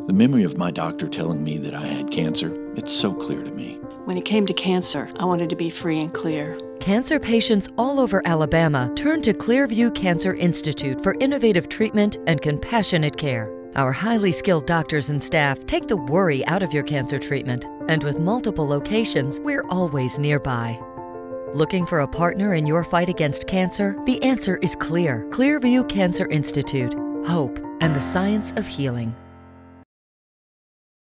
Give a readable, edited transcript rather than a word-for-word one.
The memory of my doctor telling me that I had cancer, it's so clear to me. When it came to cancer, I wanted to be free and clear. Cancer patients all over Alabama turn to Clearview Cancer Institute for innovative treatment and compassionate care. Our highly skilled doctors and staff take the worry out of your cancer treatment. And with multiple locations, we're always nearby. Looking for a partner in your fight against cancer? The answer is clear. Clearview Cancer Institute. Hope and the science of healing.